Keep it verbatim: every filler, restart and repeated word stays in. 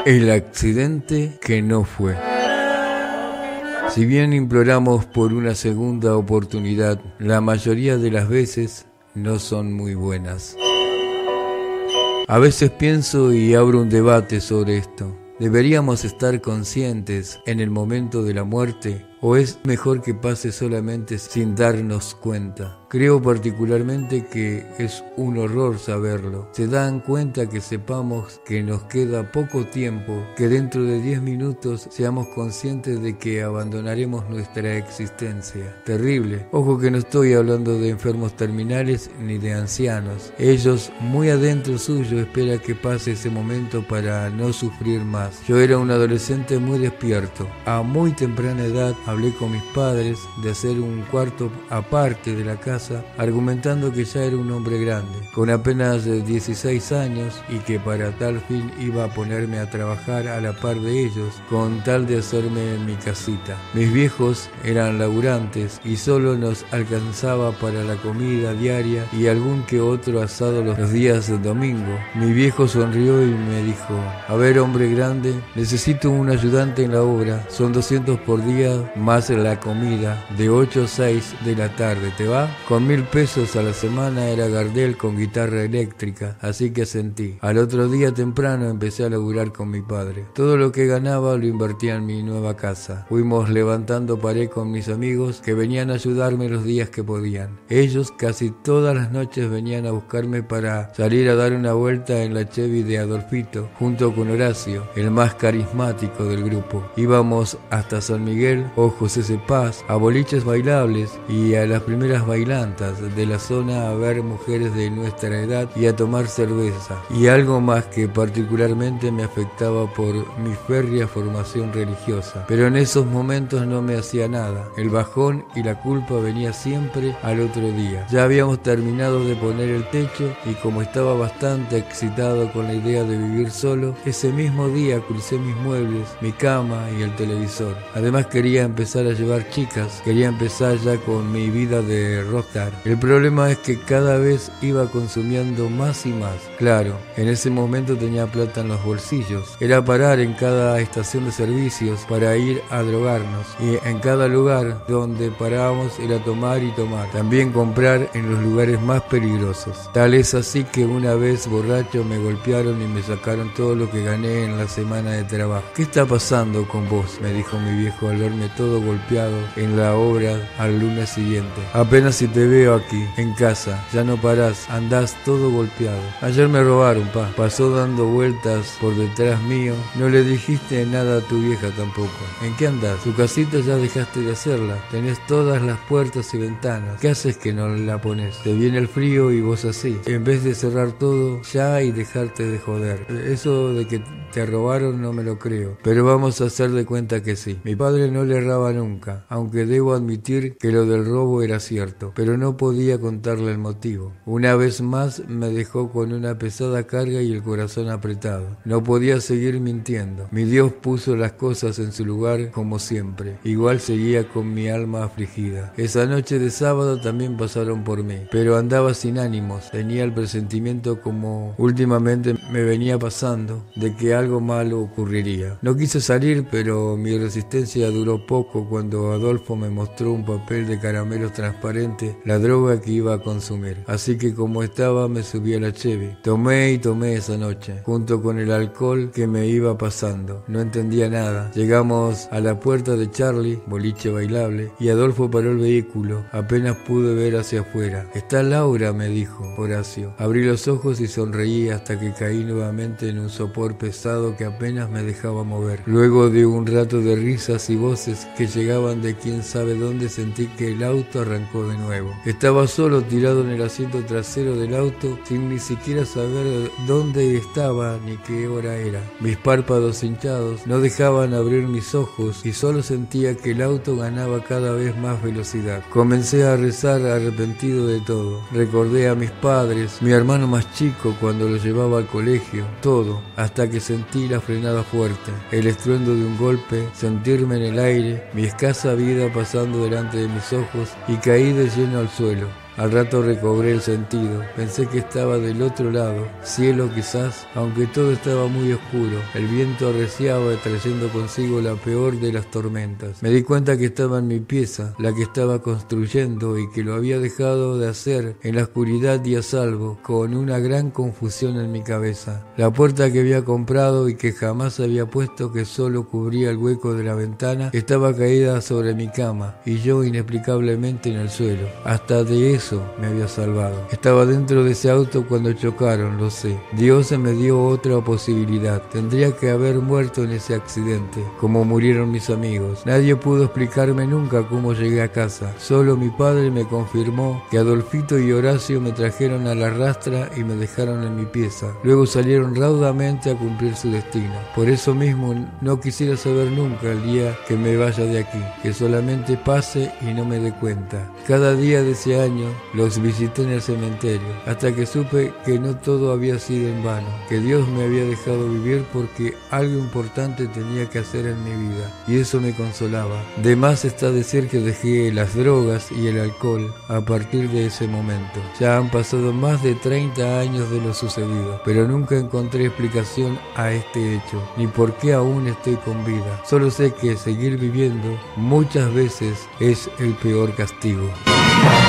El accidente que no fue. Si bien imploramos por una segunda oportunidad, la mayoría de las veces no son muy buenas. A veces pienso y abro un debate sobre esto. ¿Deberíamos estar conscientes en el momento de la muerte o es mejor que pase solamente sin darnos cuenta? Creo particularmente que es un horror saberlo. Se dan cuenta que sepamos que nos queda poco tiempo, que dentro de diez minutos seamos conscientes de que abandonaremos nuestra existencia. Terrible. Ojo que no estoy hablando de enfermos terminales ni de ancianos. Ellos, muy adentro suyo, esperan que pase ese momento para no sufrir más. Yo era un adolescente muy despierto. A muy temprana edad hablé con mis padres de hacer un cuarto aparte de la casa, argumentando que ya era un hombre grande, con apenas dieciséis años, y que para tal fin iba a ponerme a trabajar a la par de ellos, con tal de hacerme mi casita. Mis viejos eran laburantes y solo nos alcanzaba para la comida diaria y algún que otro asado los días de domingo. Mi viejo sonrió y me dijo: a ver, hombre grande, necesito un ayudante en la obra, son doscientos por día más la comida, de ocho a seis de la tarde, ¿te va? Con mil pesos a la semana era Gardel con guitarra eléctrica, así que asentí. Al otro día temprano empecé a laburar con mi padre. Todo lo que ganaba lo invertía en mi nueva casa. Fuimos levantando pared con mis amigos que venían a ayudarme los días que podían. Ellos casi todas las noches venían a buscarme para salir a dar una vuelta en la Chevy de Adolfito, junto con Horacio, el más carismático del grupo. Íbamos hasta San Miguel o José C. Paz, a boliches bailables y a las primeras bailantes de la zona a ver mujeres de nuestra edad y a tomar cerveza. Y algo más que particularmente me afectaba por mi férrea formación religiosa. Pero en esos momentos no me hacía nada. El bajón y la culpa venía siempre al otro día. Ya habíamos terminado de poner el techo y como estaba bastante excitado con la idea de vivir solo, ese mismo día crucé mis muebles, mi cama y el televisor. Además quería empezar a llevar chicas, quería empezar ya con mi vida de rockstar. El problema es que cada vez iba consumiendo más y más. Claro, en ese momento tenía plata en los bolsillos. Era parar en cada estación de servicios para ir a drogarnos. Y en cada lugar donde parábamos era tomar y tomar. También comprar en los lugares más peligrosos. Tal es así que una vez borracho me golpearon y me sacaron todo lo que gané en la semana de trabajo. ¿Qué está pasando con vos?, me dijo mi viejo al verme todo golpeado en la obra al lunes siguiente. Apenas si te veo aquí, en casa, ya no parás, andás todo golpeado. Ayer me robaron, pa. Pasó dando vueltas por detrás mío. No le dijiste nada a tu vieja tampoco. ¿En qué andás? Tu casita ya dejaste de hacerla. Tenés todas las puertas y ventanas. ¿Qué haces que no la pones? Te viene el frío y vos así. En vez de cerrar todo ya y dejarte de joder. Eso de que te robaron no me lo creo. Pero vamos a hacer de cuenta que sí. Mi padre no le erraba nunca, aunque debo admitir que lo del robo era cierto. Pero no podía contarle el motivo. Una vez más me dejó con una pesada carga y el corazón apretado. No podía seguir mintiendo. Mi Dios puso las cosas en su lugar como siempre. Igual seguía con mi alma afligida. Esa noche de sábado también pasaron por mí, pero andaba sin ánimos. Tenía el presentimiento, como últimamente me venía pasando, de que algo malo ocurriría. No quise salir, pero mi resistencia duró poco cuando Adolfo me mostró un papel de caramelos transparente, la droga que iba a consumir. Así que como estaba me subí a la Chevy. Tomé y tomé esa noche, junto con el alcohol que me iba pasando. No entendía nada. Llegamos a la puerta de Charlie, boliche bailable, y Adolfo paró el vehículo. Apenas pude ver hacia afuera. Está Laura, me dijo Horacio. Abrí los ojos y sonreí hasta que caí nuevamente en un sopor pesado que apenas me dejaba mover. Luego de un rato de risas y voces que llegaban de quién sabe dónde, sentí que el auto arrancó de nuevo. Estaba solo tirado en el asiento trasero del auto, sin ni siquiera saber dónde estaba ni qué hora era. Mis párpados hinchados no dejaban abrir mis ojos y solo sentía que el auto ganaba cada vez más velocidad. Comencé a rezar arrepentido de todo. Recordé a mis padres, mi hermano más chico cuando lo llevaba al colegio, todo, hasta que sentí la frenada fuerte, el estruendo de un golpe, sentirme en el aire, mi escasa vida pasando delante de mis ojos y caí de lleno al suelo. Al rato recobré el sentido. Pensé que estaba del otro lado, cielo quizás, aunque todo estaba muy oscuro. El viento arreciaba trayendo consigo la peor de las tormentas. Me di cuenta que estaba en mi pieza, la que estaba construyendo y que lo había dejado de hacer en la oscuridad y a salvo, con una gran confusión en mi cabeza. La puerta que había comprado y que jamás había puesto, que solo cubría el hueco de la ventana, estaba caída sobre mi cama y yo inexplicablemente en el suelo. Hasta de eso me había salvado. Estaba dentro de ese auto cuando chocaron, lo sé. Dios me dio otra posibilidad. Tendría que haber muerto en ese accidente, como murieron mis amigos. Nadie pudo explicarme nunca cómo llegué a casa. Solo mi padre me confirmó que Adolfito y Horacio me trajeron a la rastra y me dejaron en mi pieza. Luego salieron raudamente a cumplir su destino. Por eso mismo no quisiera saber nunca el día que me vaya de aquí, que solamente pase y no me dé cuenta. Cada día de ese año los visité en el cementerio, hasta que supe que no todo había sido en vano, que Dios me había dejado vivir porque algo importante tenía que hacer en mi vida, y eso me consolaba. De más está decir que dejé las drogas y el alcohol a partir de ese momento. Ya han pasado más de treinta años de lo sucedido, pero nunca encontré explicación a este hecho, ni por qué aún estoy con vida. Solo sé que seguir viviendo muchas veces es el peor castigo.